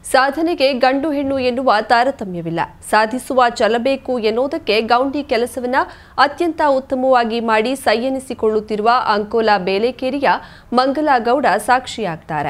ಸಾಧನೆಗೆ ಗಂಡು ಹೆಣ್ಣು ಎನ್ನುವ ತಾರತಮ್ಯವಿಲ್ಲ. ಸಾಧಿಸುವ ಛಲಬೇಕು ಎನ್ನುವುದಕ್ಕೆ ಗೌಂಡಿ ಕೆಲಸವನ್ನ ಅತ್ಯಂತ ಉತ್ತಮವಾಗಿ ಮಾಡಿ ಸೈ ಎನಿಸಿಕೊಳ್ಳುತ್ತಿರುವ ಅಂಕೋಲಾ ಬೇಲೆಕೇರಿಯ ಮಂಗಲಾ ಗೌಡ ಸಾಕ್ಷಿಯಾಗ್ತಾರೆ.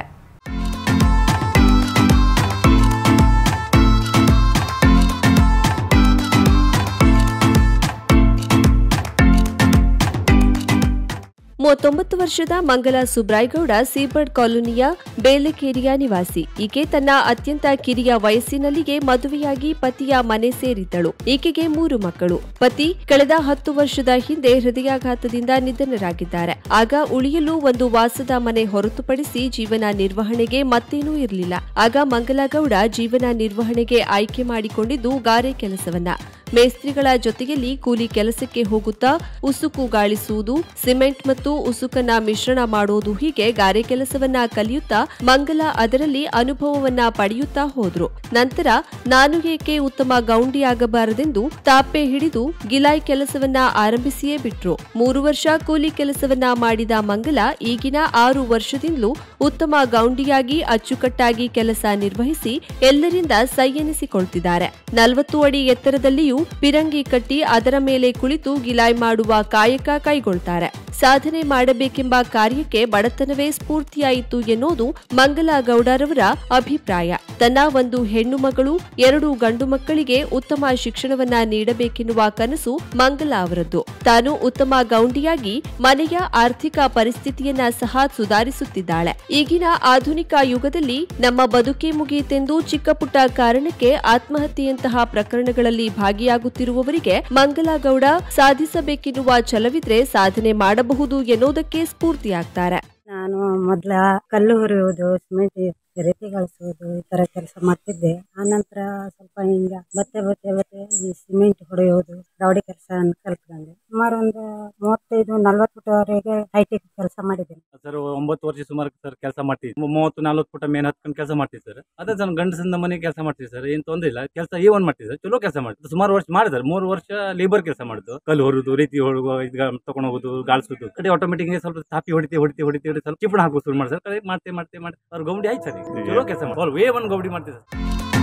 ವರ್ಷದ ಮಂಗಲಾ ಸುಬ್ರಾಯಗೌಡ ಸೀಬರ್ಡ್ ಕಾಲೋನಿಯ ಬೇಲೆಕೇರಿಯ ನಿವಾಸಿ. ಈಕೆ ತನ್ನ ಅತ್ಯಂತ ಕಿರಿಯ ವಯಸ್ಸಿನಲ್ಲಿಯೇ ಮದುವೆಯಾಗಿ ಪತಿಯ ಮನೆ ಸೇರಿದ್ದಳು. ಈಕೆಗೆ 3 ಮಕ್ಕಳು. ಪತಿ ಕಳೆದ 10 ವರ್ಷದ ಹಿಂದೆ ಹೃದಯಾಘಾತದಿಂದ ನಿಧನರಾಗಿದ್ದಾರೆ. ಆಗ ಉಳಿಯಲು ಒಂದು ವಾಸದ ಮನೆ ಹೊರತುಪಡಿಸಿ ಜೀವನ ನಿರ್ವಹಣೆಗೆ ಮತ್ತೇನೂ ಇರಲಿಲ್ಲ. ಆಗ ಮಂಗಲಾ ಗೌಡ ಜೀವನ ನಿರ್ವಹಣೆಗೆ ಆಯ್ಕೆ ಮಾಡಿಕೊಂಡಿದ್ದು ಗಾರೆ ಕೆಲಸವನ್ನ. ಮೇಸ್ತ್ರಿಗಳ ಜೊತೆಯಲ್ಲಿ ಕೂಲಿ ಕೆಲಸಕ್ಕೆ ಹೋಗುತ್ತಾ ಉಸುಕು ಗಾಳಿಸುವುದು, ಸಿಮೆಂಟ್ ಮತ್ತು ಉಸುಕನ್ನ ಮಿಶ್ರಣ ಮಾಡುವುದು, ಹೀಗೆ ಗಾರೆ ಕೆಲಸವನ್ನ ಕಲಿಯುತ್ತಾ ಮಂಗಲಾ ಅದರಲ್ಲಿ ಅನುಭವವನ್ನ ಪಡೆಯುತ್ತಾ ಹೋದ್ರು. ನಂತರ ನಾನು ಏಕೆ ಉತ್ತಮ ಗೌಂಡಿಯಾಗಬಾರದೆಂದು ತಾಪೆ ಹಿಡಿದು ಗಿಲಾಯ್ ಕೆಲಸವನ್ನ ಆರಂಭಿಸಿಯೇ ಬಿಟ್ರು. 3 ವರ್ಷ ಕೂಲಿ ಕೆಲಸವನ್ನ ಮಾಡಿದ ಮಂಗಲಾ ಈಗಿನ 6 ವರ್ಷದಿಂದಲೂ ಉತ್ತಮ ಗೌಂಡಿಯಾಗಿ ಅಚ್ಚುಕಟ್ಟಾಗಿ ಕೆಲಸ ನಿರ್ವಹಿಸಿ ಎಲ್ಲರಿಂದ ಸೈ ಎನಿಸಿಕೊಳ್ತಿದ್ದಾರೆ. 40 ಅಡಿ ಎತ್ತರದಲ್ಲಿಯೂ ಪಿರಂಗಿ ಕಟ್ಟಿ ಅದರ ಮೇಲೆ ಕುಳಿತು ಗಿಲಾಯ್ ಮಾಡುವ ಕಾಯಕ ಕೈಗೊಳ್ತಾರೆ. ಸಾಧನೆ ಮಾಡಬೇಕೆಂಬ ಕಾರ್ಯಕ್ಕೆ ಬಡತನವೇ ಸ್ಫೂರ್ತಿಯಾಯಿತು ಎನ್ನುವುದು ಮಂಗಲಾ ಗೌಡರವರ ಅಭಿಪ್ರಾಯ. ತನ್ನ ಒಂದು ಹೆಣ್ಣು ಮಗಳು 2 ಗಂಡು ಮಕ್ಕಳಿಗೆ ಉತ್ತಮ ಶಿಕ್ಷಣವನ್ನ ನೀಡಬೇಕೆನ್ನುವ ಕನಸು ಮಂಗಲಾ ಅವರದ್ದು. ತಾನು ಉತ್ತಮ ಗೌಂಡಿಯಾಗಿ ಮನೆಯ ಆರ್ಥಿಕ ಪರಿಸ್ಥಿತಿಯನ್ನ ಸಹ ಸುಧಾರಿಸುತ್ತಿದ್ದಾಳೆ. ಈಗಿನ ಆಧುನಿಕ ಯುಗದಲ್ಲಿ ನಮ್ಮ ಬದುಕೇ ಮುಗಿಯಿತೆಂದು ಚಿಕ್ಕ ಪುಟ್ಟ ಕಾರಣಕ್ಕೆ ಆತ್ಮಹತ್ಯೆಯಂತಹ ಪ್ರಕರಣಗಳಲ್ಲಿ ಭಾಗಿಯಾಗುತ್ತಿರುವವರಿಗೆ ಮಂಗಲಾ ಗೌಡ ಸಾಧಿಸಬೇಕೆನ್ನುವ ಛಲವಿದ್ರೆ ಸಾಧನೆ ಮಾಡಬಹುದು ಎನ್ನುವುದಕ್ಕೆ ಸ್ಫೂರ್ತಿಯಾಗ್ತಾರೆ. ನಾನು ಮೊದಲ ಕಲ್ಲು ಹುರಿಯುವುದು, ಸಿಮೆಂಟ್ ರೆತಿ ಗಳಿಸುವುದು ಈ ತರ ಕೆಲಸ ಮಾಡ್ತಿದ್ದೆ. ಆನಂತರ ಸ್ವಲ್ಪ ಹಿಂಗ ಬತ್ತೆ ಈ ಸಿಮೆಂಟ್ ಹೊಡೆಯುವುದು, ರೌಡಿ ಕೆಲಸ ಕಲ್ತ್ಕೊಂಡೆ. ಸುಮಾರು ಒಂದು 35-40 ಫುಟ್ವರೆಗೆ ಹೈಟೆಕ್ ಕೆಲಸ ಮಾಡಿದ್ದೇನೆ ಸರ್. 9 ವರ್ಷ ಸುಮಾರು ಸರ್ ಕೆಲಸ ಮಾಡ್ತೀವಿ. 30-40 ಫುಟ್ ಮೇನ್ ಹತ್ಕೊಂಡು ಕೆಲಸ ಮಾಡ್ತೀವಿ ಸರ್. ಅದೇ ಸರ್ ಗಂಡಸಿಂದ ಮನೆ ಕೆಲಸ ಮಾಡ್ತೀವಿ ಸರ್. ಏನ್ ತೊಂದ್ರೆ ಇಲ್ಲ, ಕೆಲಸ ಏನ್ ಮಾಡ್ತೀವಿ ಸರ್, ಚಲೋ ಕೆಲಸ ಮಾಡ್ತೀವಿ. ಸುಮಾರು ವರ್ಷ ಮಾಡಿದಾರೆ. 3 ವರ್ಷ ಲೇಬರ್ ಕೆಲಸ ಮಾಡಿದ್ದು, ಕಲ್ಲು ಹೊರುದು, ರೀತಿ ಹೊಡುವ, ತಗೊಂಡು ಹೋಗುದು, ಗಾಳಿಸುದು. ಕಡೆ ಆಟೋಮೆಟಿಕ್ ಸ್ವಲ್ಪ ತಾಪಿ ಹೊಡಿತಿ ಸ್ವಲ್ಪ ಚಿಪ್ಪಣ ಹಾಕೋ ಶುರು ಮಾಡಿ ಸರ್. ಮಾಡ್ತೆ ಅವ್ರ ಗೌಂಡಿ ಆಯ್ತು ಸರ್. ಚಲೋ ಕೆಲಸ ಮಾಡಿ ವೇ ಒನ್ ಗೌಡಿ ಮಾಡ್ತೀವಿ ಸರ್.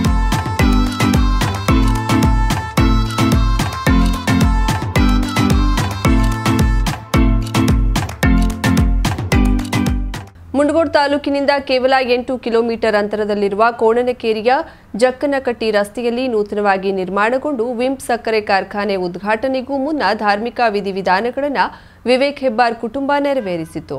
ಮುಂಡಗೋಡ್ ತಾಲೂಕಿನಿಂದ ಕೇವಲ 8 ಕಿಲೋಮೀಟರ್ ಅಂತರದಲ್ಲಿರುವ ಕೋಣನಕೇರಿಯ ಜಕ್ಕನಕಟ್ಟಿ ರಸ್ತೆಯಲ್ಲಿ ನೂತನವಾಗಿ ನಿರ್ಮಾಣಗೊಂಡು ವಿಂಪ್ ಸಕ್ಕರೆ ಕಾರ್ಖಾನೆ ಉದ್ಘಾಟನೆಗೂ ಮುನ್ನ ಧಾರ್ಮಿಕ ವಿಧಿವಿಧಾನಗಳನ್ನು ವಿವೇಕ್ ಹೆಬ್ಬಾರ್ ಕುಟುಂಬ ನೆರವೇರಿಸಿತು.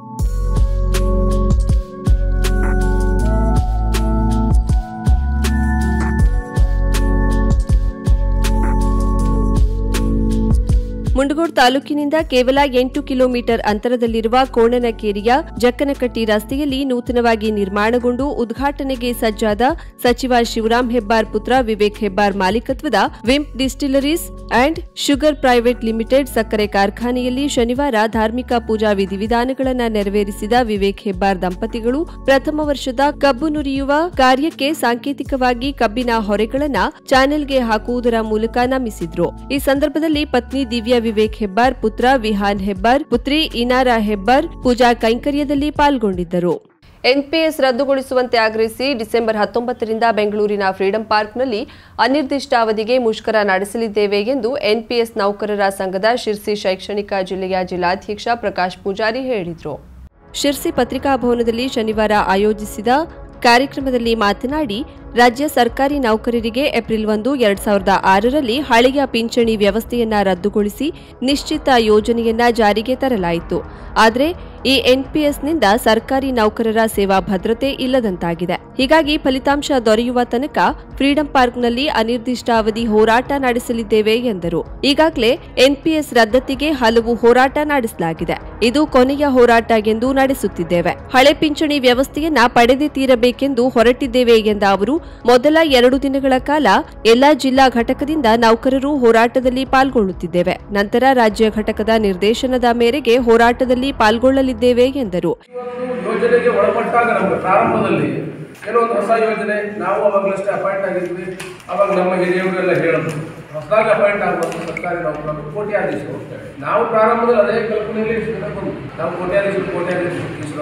ಮುಂಡಗೋಡ್ ತಾಲೂಕಿನಿಂದ ಕೇವಲ 8 ಕಿಲೋಮೀಟರ್ ಅಂತರದಲ್ಲಿರುವ ಕೋಣನಕೇರಿಯ ಜಕ್ಕನಕಟ್ಟಿ ರಸ್ತೆಯಲ್ಲಿ ನೂತನವಾಗಿ ನಿರ್ಮಾಣಗೊಂಡು ಉದ್ಘಾಟನೆಗೆ ಸಜ್ಜಾದ ಸಚಿವ ಶಿವರಾಂ ಹೆಬ್ಬಾರ್ ಪುತ್ರ ವಿವೇಕ್ ಹೆಬ್ಬಾರ್ ಮಾಲೀಕತ್ವದ ವಿಂಪ್ distilleries and sugar private limited ಸಕ್ಕರೆ ಕಾರ್ಖಾನೆಯಲ್ಲಿ ಶನಿವಾರ ಧಾರ್ಮಿಕ ಪೂಜಾ ವಿಧಿವಿಧಾನಗಳನ್ನು ನೆರವೇರಿಸಿದ ವಿವೇಕ್ ಹೆಬ್ಬಾರ್ ದಂಪತಿಗಳು ಪ್ರಥಮ ವರ್ಷದ ಕಬ್ಬು ನುರಿಯುವ ಕಾರ್ಯಕ್ಕೆ ಸಾಂಕೇತಿಕವಾಗಿ ಕಬ್ಬಿನ ಹೊರೆಗಳನ್ನು ಚಾನೆಲ್ಗೆ ಹಾಕುವುದರ ಮೂಲಕ ನಮಿಸಿದ್ರು. ಈ ಸಂದರ್ಭದಲ್ಲಿ ಪತ್ನಿ ದಿವ್ಯಾ ವಿವೇಕ್ ಹೆಬ್ಬಾರ್, ಪುತ್ರ ವಿಹಾನ್ ಹೆಬ್ಬಾರ್, ಪುತ್ರಿ ಇನಾರಾ ಹೆಬ್ಬಾರ್ ಪೂಜಾ ಕೈಂಕರ್ಯದಲ್ಲಿ ಪಾಲ್ಗೊಂಡಿದ್ದರು. ಎನ್ಪಿಎಸ್ ರದ್ದುಗೊಳಿಸುವಂತೆ ಆಗ್ರಹಿಸಿ ಡಿಸೆಂಬರ್ 19ರಿಂದ ಬೆಂಗಳೂರಿನ ಫ್ರೀಡಂ ಪಾರ್ಕ್ನಲ್ಲಿ ಅನಿರ್ದಿಷ್ಟಾವಧಿಗೆ ಮುಷ್ಕರ ನಡೆಸಲಿದ್ದೇವೆ ಎಂದು ಎನ್ಪಿಎಸ್ ನೌಕರರ ಸಂಘದ ಶಿರ್ಸಿ ಶೈಕ್ಷಣಿಕ ಜಿಲ್ಲೆಯ ಜಿಲ್ಲಾಧ್ಯಕ್ಷ ಪ್ರಕಾಶ್ ಪೂಜಾರಿ ಹೇಳಿದರು. ಶಿರ್ಸಿ ಪತ್ರಿಕಾಭವನದಲ್ಲಿ ಶನಿವಾರ ಆಯೋಜಿಸಿದ ಕಾರ್ಯಕ್ರಮದಲ್ಲಿ ಮಾತನಾಡಿ, ರಾಜ್ಯ ಸರ್ಕಾರಿ ನೌಕರರಿಗೆ ಏಪ್ರಿಲ್ 1, 2006ರಲ್ಲಿ ಹಳೆಯ ಪಿಂಚಣಿ ವ್ಯವಸ್ಥೆಯನ್ನ ರದ್ದುಗೊಳಿಸಿ ನಿಶ್ಚಿತ ಯೋಜನೆಯನ್ನ ಜಾರಿಗೆ ತರಲಾಯಿತು. ಆದರೆ ಈ ಎನ್ಪಿಎಸ್ನಿಂದ ಸರ್ಕಾರಿ ನೌಕರರ ಸೇವಾ ಭದ್ರತೆ ಇಲ್ಲದಂತಾಗಿದೆ. ಹೀಗಾಗಿ ಫಲಿತಾಂಶ ದೊರೆಯುವ ತನಕ ಫ್ರೀಡಂ ಪಾರ್ಕ್ನಲ್ಲಿ ಅನಿರ್ದಿಷ್ಟಾವಧಿ ಹೋರಾಟ ನಡೆಸಲಿದ್ದೇವೆ ಎಂದರು. ಈಗಾಗಲೇ ಎನ್ಪಿಎಸ್ ರದ್ದತಿಗೆ ಹಲವು ಹೋರಾಟ ನಡೆಸಲಾಗಿದೆ. ಇದು ಕೊನೆಯ ಹೋರಾಟ ಎಂದು ನಡೆಸುತ್ತಿದ್ದೇವೆ. ಹಳೆ ಪಿಂಚಣಿ ವ್ಯವಸ್ಥೆಯನ್ನ ಪಡೆದೇ ತೀರಬೇಕೆಂದು ಹೊರಟಿದ್ದೇವೆ ಎಂದ ಅವರು, ಮೊದಲ 2 ದಿನಗಳ ಕಾಲ ಎಲ್ಲಾ ಜಿಲ್ಲಾ ಘಟಕದಿಂದ ನೌಕರರು ಹೋರಾಟದಲ್ಲಿ ಪಾಲ್ಗೊಳ್ಳುತ್ತಿದ್ದೇವೆ. ನಂತರ ರಾಜ್ಯ ಘಟಕದ ನಿರ್ದೇಶನದ ಮೇರೆಗೆ ಹೋರಾಟದಲ್ಲಿ ಪಾಲ್ಗೊಳ್ಳಲಿದ್ದೇವೆ ಎಂದರು. ಯೋಜನೆಗೆ ಒಳಪಟ್ಟಾಗ ನಮಗೆ ಪ್ರಾರಂಭದಲ್ಲಿ ಕೆಲವೊಂದು ಹೊಸ ಯೋಜನೆ ನಾವು ಅವಾಗಲಷ್ಟೇ ಅಪಾಯಿಂಟ್ ಆಗಿದ್ವಿ. ಅವಾಗ ನಮ್ಮ ಹಿರಿಯರಿಗೆಲ್ಲ ಹೇಳಿದ್ರು, ಹೊಸದಾಗಿ ಅಪಾಯಿಂಟ್ ಆಗುವಂಥ ಸರ್ಕಾರಿ ನೌಕರರು ಕೋಟ್ಯಾಧೀಶರು ಹೋಗ್ತೇವೆ. ನಾವು ಪ್ರಾರಂಭದಲ್ಲಿ ಅದೇ ಕಲ್ಪನೆಯಲ್ಲಿ ನಾವು ಕೋಟ್ಯಾಧೀಶರು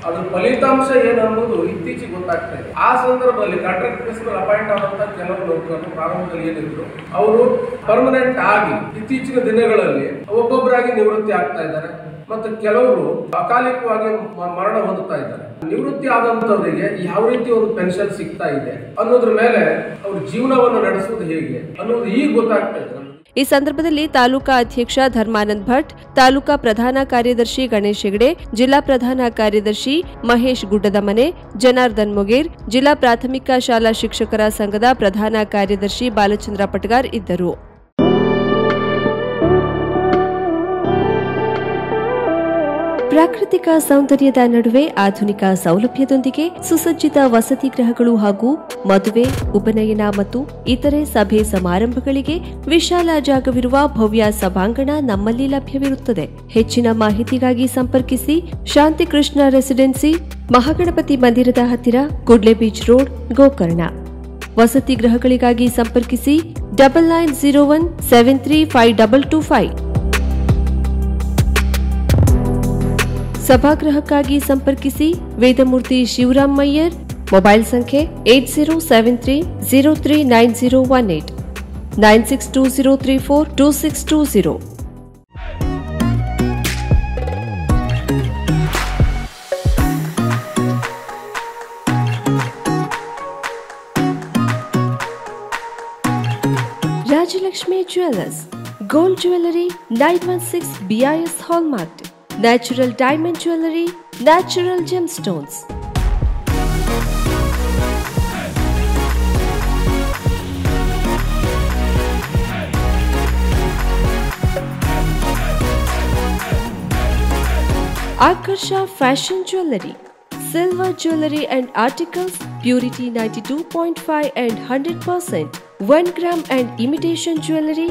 ಅದ್ರ ಫಲಿತಾಂಶ ಏನನ್ನೋದು ಇತ್ತೀಚೆಗೆ ಗೊತ್ತಾಗ್ತಾ ಇದೆ. ಆ ಸಂದರ್ಭದಲ್ಲಿ ಕಾಂಟ್ರಾಕ್ಟ್ ಬೇಸ್ ಮೇಲೆ ಅಪಾಯಿಂಟ್ ಆದಂತ ಕೆಲವು ನೌಕರರು ಪ್ರಾರಂಭದಲ್ಲಿ ಏನಿದ್ರು ಅವರು ಪರ್ಮನೆಂಟ್ ಆಗಿ ಇತ್ತೀಚಿನ ದಿನಗಳಲ್ಲಿ ಒಬ್ಬೊಬ್ಬರಾಗಿ ನಿವೃತ್ತಿ ಆಗ್ತಾ ಇದ್ದಾರೆ ಮತ್ತು ಕೆಲವರು ಅಕಾಲಿಕವಾಗಿ ಮರಣ ಹೊಂದುತ್ತಾ ಇದ್ದಾರೆ. ನಿವೃತ್ತಿ ಆದಂತವರಿಗೆ ಯಾವ ರೀತಿ ಒಂದು ಪೆನ್ಷನ್ ಸಿಗ್ತಾ ಇದೆ ಅನ್ನೋದ್ರ ಮೇಲೆ ಅವ್ರ ಜೀವನವನ್ನು ನಡೆಸುವುದು ಹೇಗೆ ಅನ್ನೋದು ಈಗ ಗೊತ್ತಾಗ್ತಾ ಇದೆ. ಈ ಸಂದರ್ಭದಲ್ಲಿ ತಾಲೂಕಾ ಅಧ್ಯಕ್ಷ ಧರ್ಮಾನಂದ್ ಭಟ್, ತಾಲೂಕಾ ಪ್ರಧಾನ ಕಾರ್ಯದರ್ಶಿ ಗಣೇಶ್ ಹೆಗಡೆ, ಜಿಲ್ಲಾ ಪ್ರಧಾನ ಕಾರ್ಯದರ್ಶಿ ಮಹೇಶ್ ಗುಡ್ಡದಮನೆ, ಜನಾರ್ದನ್ ಮೊಗೇರ್, ಜಿಲ್ಲಾ ಪ್ರಾಥಮಿಕ ಶಾಲಾ ಶಿಕ್ಷಕರ ಸಂಘದ ಪ್ರಧಾನ ಕಾರ್ಯದರ್ಶಿ ಬಾಲಚಂದ್ರ ಪಟಗಾರ್ ಇದ್ದರು. ಪ್ರಾಕೃತಿಕ ಸೌಂದರ್ಯದ ನಡುವೆ ಆಧುನಿಕ ಸೌಲಭ್ಯದೊಂದಿಗೆ ಸುಸಜ್ಜಿತ ವಸತಿ ಗೃಹಗಳು ಹಾಗೂ ಮದುವೆ, ಉಪನಯನ ಮತ್ತು ಇತರೆ ಸಭೆ ಸಮಾರಂಭಗಳಿಗೆ ವಿಶಾಲ ಜಾಗವಿರುವ ಭವ್ಯ ಸಭಾಂಗಣ ನಮ್ಮಲ್ಲಿ ಲಭ್ಯವಿರುತ್ತದೆ. ಹೆಚ್ಚಿನ ಮಾಹಿತಿಗಾಗಿ ಸಂಪರ್ಕಿಸಿ ಶಾಂತಿಕೃಷ್ಣ ರೆಸಿಡೆನ್ಸಿ, ಮಹಾಗಣಪತಿ ಮಂದಿರದ ಹತ್ತಿರ, ಕುಡ್ಲೆ ಬೀಚ್ ರೋಡ್, ಗೋಕರ್ಣ. ವಸತಿ ಗೃಹಗಳಿಗಾಗಿ ಸಂಪರ್ಕಿಸಿ 9901 735225. ಸಭಾಗೃಹಕ್ಕಾಗಿ ಸಂಪರ್ಕಿಸಿ ವೇದಮೂರ್ತಿ ಶಿವರಾಮ್ ಮಯ್ಯರ್, ಮೊಬೈಲ್ ಸಂಖ್ಯೆ 8073039018 9620342620. Rajalakshmi jewellers, gold jewellery 916 BIS hallmark, Natural diamond jewelry, natural gemstones. Akarsha fashion jewelry, silver jewelry and articles, purity 92.5 and 100%, 1 gram and imitation jewelry.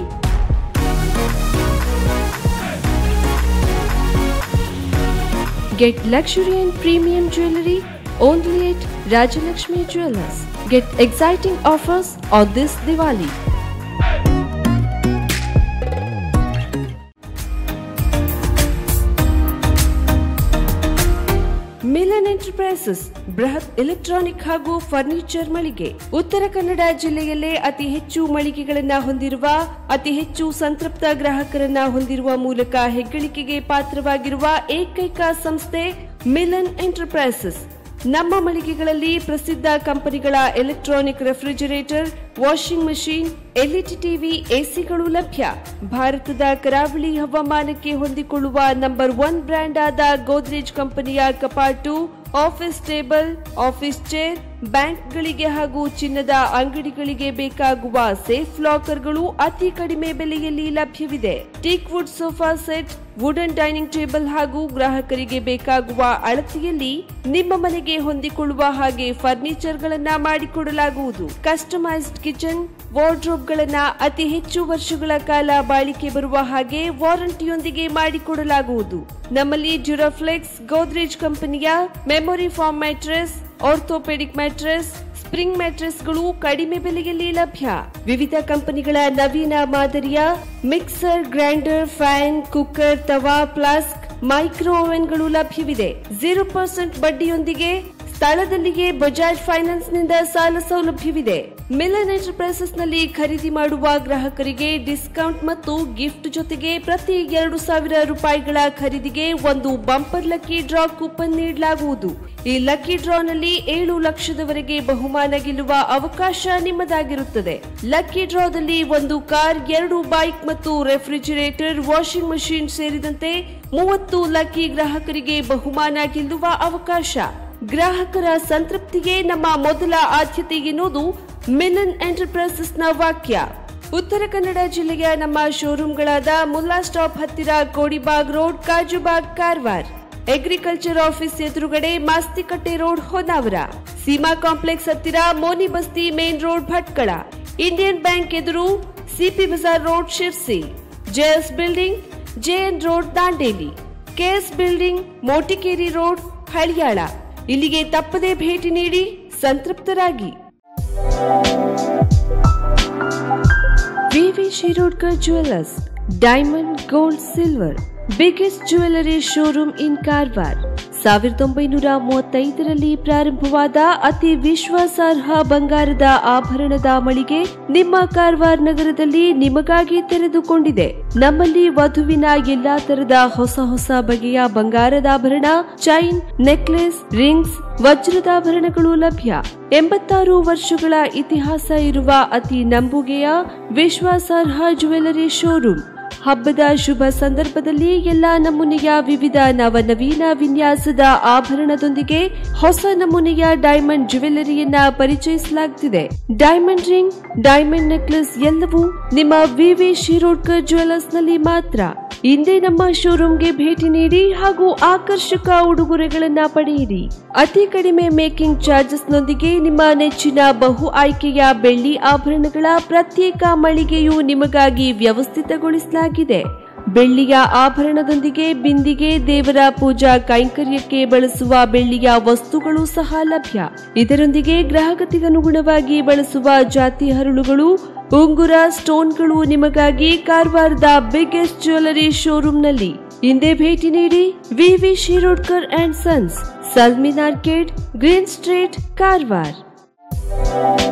Get luxury and premium jewelry only at Rajalakshmi Jewellers. Get exciting offers on this Diwali. Milan enterprises ಬೃಹತ್ electronic ಹಾಗೂ furniture ಮಳಿಗೆ. ಉತ್ತರ ಕನ್ನಡ ಜಿಲ್ಲೆಯಲ್ಲೇ ಅತಿ ಹೆಚ್ಚು ಮಳಿಗೆಗಳನ್ನು ಹೊಂದಿರುವ, ಅತಿ ಹೆಚ್ಚು ಸಂತೃಪ್ತ ಗ್ರಾಹಕರನ್ನ ಹೊಂದಿರುವ ಮೂಲಕ ಹೆಗ್ಗಳಿಕೆಗೆ ಪಾತ್ರವಾಗಿರುವ ಏಕೈಕ ಸಂಸ್ಥೆ ಮಿಲನ್ ಎಂಟರ್ಪ್ರೈಸಸ್. ನಮ್ಮ ಮಳಿಗೆಗಳಲ್ಲಿ ಪ್ರಸಿದ್ಧ ಕಂಪನಿಗಳ electronic refrigerator, washing machine, LED TV, ಎಸಿಗಳು ಲಭ್ಯ. ಭಾರತದ ಕರಾವಳಿ ಹವಾಮಾನಕ್ಕೆ ಹೊಂದಿಕೊಳ್ಳುವ ನಂಬರ್ 1 ಬ್ರ್ಯಾಂಡ್ ಆದ ಗೋದ್ರೇಜ್ ಕಂಪನಿಯ ಕಪಾಟು, ಆಫೀಸ್ ಟೇಬಲ್, ಆಫೀಸ್ ಚೇರ್, ಬ್ಯಾಂಕ್ಗಳಿಗೆ ಹಾಗೂ ಚಿನ್ನದ ಅಂಗಡಿಗಳಿಗೆ ಬೇಕಾಗುವ ಸೇಫ್ ಲಾಕರ್ಗಳು ಅತಿ ಕಡಿಮೆ ಬೆಲೆಯಲ್ಲಿ ಲಭ್ಯವಿದೆ. Teak wood sofa set, wooden dining table ಹಾಗೂ ಗ್ರಾಹಕರಿಗೆ ಬೇಕಾಗುವ ಅಳತೆಯಲ್ಲಿ ನಿಮ್ಮ ಮನೆಗೆ ಹೊಂದಿಕೊಳ್ಳುವ ಹಾಗೆ ಫರ್ನಿಚರ್ಗಳನ್ನ ಮಾಡಿಕೊಡಲಾಗುವುದು. ಕಸ್ಟಮೈಸ್ಡ್ ಕಿಚನ್, ವಾರ್ಡ್ರೋಬ್ಗಳನ್ನ ಅತಿ ಹೆಚ್ಚು ವರ್ಷಗಳ ಕಾಲ ಬಾಳಿಕೆ ಬರುವ ಹಾಗೆ ವಾರಂಟಿಯೊಂದಿಗೆ ಮಾಡಿಕೊಡಲಾಗುವುದು. ನಮ್ಮಲ್ಲಿ ಡ್ಯೂರಾಫ್ಲೆಕ್ಸ್, ಗೋದ್ರೇಜ್ ಕಂಪನಿಯ memory foam mattress, orthopaedic mattress, spring ಮ್ಯಾಟ್ರೆಸ್ಗಳು ಕಡಿಮೆ ಬೆಲೆಯಲ್ಲಿ ಲಭ್ಯ. ವಿವಿಧ ಕಂಪನಿಗಳ ನವೀನ ಮಾದರಿಯ ಮಿಕ್ಸರ್, ಗ್ರೈಂಡರ್, ಫ್ಯಾನ್, ಕುಕ್ಕರ್, ತವಾ, ಫ್ಲಾಸ್ಕ್, ಮೈಕ್ರೋ ಓವೆನ್ಗಳು ಲಭ್ಯವಿದೆ. 0% ಬಡ್ಡಿಯೊಂದಿಗೆ ಸ್ಥಳದಲ್ಲಿಯೇ ಬಜಾಜ್ ಫೈನಾನ್ಸ್ ನಿಂದ ಸಾಲ ಸೌಲಭ್ಯವಿದೆ. ಮಿಲನ್ ಎಂಟರ್ಪ್ರೈಸಸ್ ನಲ್ಲಿ ಖರೀದಿ ಮಾಡುವ ಗ್ರಾಹಕರಿಗೆ ಡಿಸ್ಕೌಂಟ್ ಮತ್ತು ಗಿಫ್ಟ್ ಜೊತೆಗೆ ಪ್ರತಿ 2,000 ರೂಪಾಯಿಗಳ ಖರೀದಿಗೆ ಒಂದು ಬಂಪರ್ ಲಕ್ಕಿ ಡ್ರಾ ಕೂಪನ್ ನೀಡಲಾಗುವುದು. ಈ ಲಕ್ಕಿ ಡ್ರಾನಲ್ಲಿ 7 ಲಕ್ಷದವರೆಗೆ ಬಹುಮಾನ ಗೆಲ್ಲುವ ಅವಕಾಶ ನಿಮ್ಮದಾಗಿರುತ್ತದೆ. ಲಕ್ಕಿ ಡ್ರಾದಲ್ಲಿ 1 ಕಾರ್, 2 ಬೈಕ್ ಮತ್ತು ರೆಫ್ರಿಜರೇಟರ್, ವಾಷಿಂಗ್ ಮಷೀನ್ ಸೇರಿದಂತೆ 30 ಲಕ್ಕಿ ಗ್ರಾಹಕರಿಗೆ ಬಹುಮಾನ ಗೆಲ್ಲುವ ಅವಕಾಶ. ಗ್ರಾಹಕರ ಸಂತೃಪ್ತಿಗೆ ನಮ್ಮ ಮೊದಲ ಆದ್ಯತೆ ಎನ್ನುವುದು ಮಿಲನ್ ಎಂಟರ್ಪ್ರೈಸಸ್ನ ವಾಕ್ಯ. ಉತ್ತರ ಕನ್ನಡ ಜಿಲ್ಲೆಯ ನಮ್ಮ ಶೋರೂಮ್ಗಳಾದ ಮುಲ್ಲಾ ಸ್ಟಾಪ್ ಹತ್ತಿರ Kodibag road, Kajubag, Karwar, agriculture office ಎದುರುಗಡೆ ಮಾಸ್ತಿಕಟ್ಟೆ ರೋಡ್, ಹೊನ್ನಾವರ, ಸೀಮಾ ಕಾಂಪ್ಲೆಕ್ಸ್ ಹತ್ತಿರ Moni Basti main road, Bhatkal, Indian bank ಎದುರು CP bazaar road, Sirsi, JS building, JN road, Dandeli, KS building, Motikeri road, Haliyal. ಇಲ್ಲಿಗೆ ತಪ್ಪದೆ ಭೇಟಿ ನೀಡಿ ಸಂತೃಪ್ತರಾಗಿ. VV Shirodkar jewellers, diamond, gold, silver, biggest jewellery showroom in Karwar. 1935ರಲ್ಲಿ ಪ್ರಾರಂಭವಾದ ಅತಿ ವಿಶ್ವಾಸಾರ್ಹ ಬಂಗಾರದ ಆಭರಣದ ಮಳಿಗೆ ನಿಮ್ಮ ಕಾರವಾರ ನಗರದಲ್ಲಿ ನಿಮಗಾಗಿ ತೆರೆದುಕೊಂಡಿದೆ. ನಮ್ಮಲ್ಲಿ ವಧುವಿನ ಎಲ್ಲಾ ತರದ ಹೊಸ ಬಗೆಯ ಬಂಗಾರದಾಭರಣ, ಚೈನ್, ನೆಕ್ಲೆಸ್, ರಿಂಗ್ಸ್, ವಜ್ರದಾಭರಣಗಳು ಲಭ್ಯ. 86 ವರ್ಷಗಳ ಇತಿಹಾಸ ಇರುವ ಅತಿ ನಂಬುಗೆಯ ವಿಶ್ವಾಸಾರ್ಹ ಜ್ಯುವೆಲರಿ ಶೋರೂಮ್. ಹಬ್ಬದ ಶುಭ ಸಂದರ್ಭದಲ್ಲಿ ಎಲ್ಲಾ ನಮೂನೆಯ ವಿವಿಧ ನವನವೀನ ವಿನ್ಯಾಸದ ಆಭರಣದೊಂದಿಗೆ ಹೊಸ ನಮೂನೆಯ ಡೈಮಂಡ್ ಜ್ಯುವೆಲರಿಯನ್ನ ಪರಿಚಯಿಸಲಾಗುತ್ತಿದೆ. ಡೈಮಂಡ್ ರಿಂಗ್, ಡೈಮಂಡ್ ನೆಕ್ಲೆಸ್ ಎಲ್ಲವೂ ನಿಮ್ಮ ವಿವಿ ಶಿರೋಡ್ಕರ್ ಜ್ಯುವೆಲರ್ಸ್ ನಲ್ಲಿ ಮಾತ್ರ. ಇಂದೇ ನಮ್ಮ ಶೋರೂಮ್ಗೆ ಭೇಟಿ ನೀಡಿ ಹಾಗೂ ಆಕರ್ಷಕ ಉಡುಗೊರೆಗಳನ್ನ ಪಡೆಯಿರಿ. ಅತಿ ಕಡಿಮೆ ಮೇಕಿಂಗ್ ಚಾರ್ಜಸ್ ನೊಂದಿಗೆ ನಿಮ್ಮ ನೆಚ್ಚಿನ ಬಹು ಆಯ್ಕೆಯ ಬೆಳ್ಳಿ ಆಭರಣಗಳ ಪ್ರತ್ಯೇಕ ಮಳಿಗೆಯು ನಿಮಗಾಗಿ ವ್ಯವಸ್ಥಿತಗೊಳಿಸಲಾಗಿದೆ. ಬೆಳ್ಳಿಯ ಆಭರಣದೊಂದಿಗೆ ಬಿಂದಿಗೆ, ದೇವರ ಪೂಜಾ ಕೈಂಕರ್ಯಕ್ಕೆ ಬಳಸುವ ಬೆಳ್ಳಿಯ ವಸ್ತುಗಳು ಸಹ ಲಭ್ಯ. ಇದರೊಂದಿಗೆ ಗ್ರಾಹಕತೆಗನುಗುಣವಾಗಿ ಬಳಸುವ ಜಾತಿ ಹರಳುಗಳು, ಉಂಗುರ, ಸ್ಟೋನ್ಗಳು ನಿಮಗಾಗಿ ಕಾರವಾರದ ಬಿಗ್ಗೆಸ್ಟ್ ಜ್ಯುವೆಲರಿ ಶೋರೂಮ್ನಲ್ಲಿ. ಇಂದೇ ಭೇಟಿ ನೀಡಿ. VV Shirodkar and sons, Salmin arcade, green street, Karwar.